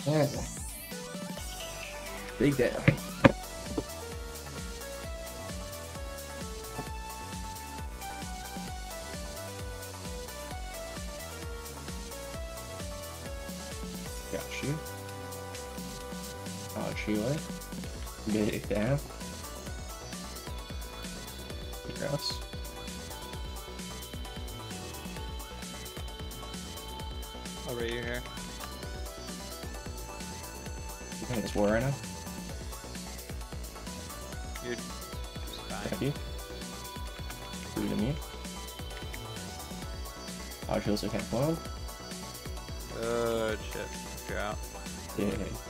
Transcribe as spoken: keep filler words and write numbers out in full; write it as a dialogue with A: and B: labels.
A: Okay. Big day. Got you. Oh, Chile. Get it down. Gross.
B: I'll raid you here.
A: You can this war right now?
B: You're just
A: Thank
B: dying.
A: you. Food immune. Oh, she also can't clone.
B: Oh shit. You're out.
A: Yeah.